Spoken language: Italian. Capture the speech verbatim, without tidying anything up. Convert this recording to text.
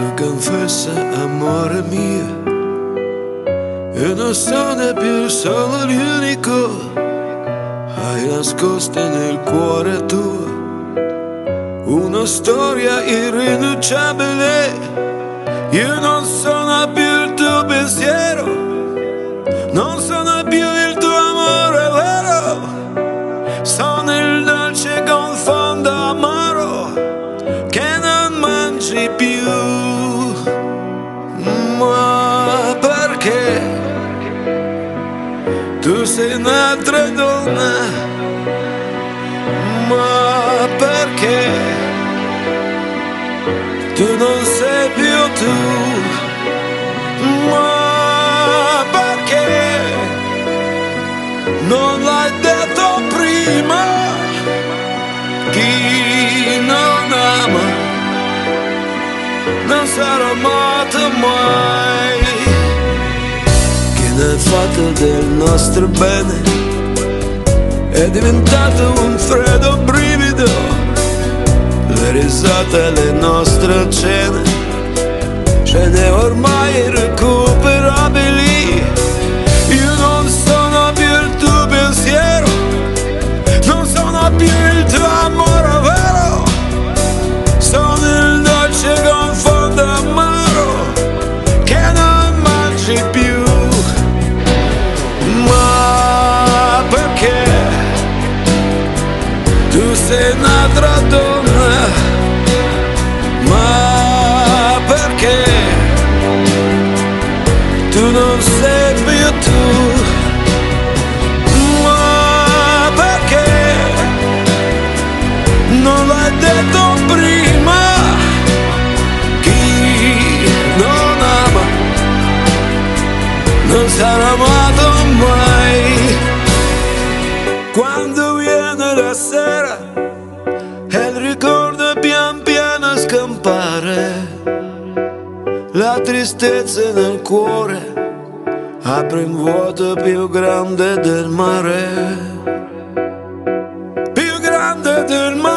Tu confessa, amore mio, io non sono più solo l'unico, hai nascosto nel cuore tuo una storia irrinunciabile. Io non sono più il tuo pensiero, non sono più il tuo amore vero, sono il dolce con fondo amaro che non mangi più. Ma perché tu sei un'altra donna? Ma perché tu non sei più tu? Ma perché non l'hai detto prima? Chi non ama non sarà amato mai. Che nel fatto del nostro bene è diventato un freddo brivido, le risate, le nostre cene, scene ormai irrecuperabili. Io non sono più il tuo pensiero, non sono più il tuo amore vero, sono il dolce con fondo amaro che non mangi più. Ma perché tu sei un'altra donna? Ma perché tu non sei più tu? Ma perché non l'hai detto prima? Chi non ama non sarà amato mai. Quando viene la sera e il ricordo pian piano scompare, la tristezza nel cuore apre un vuoto più grande del mare, più grande del mare.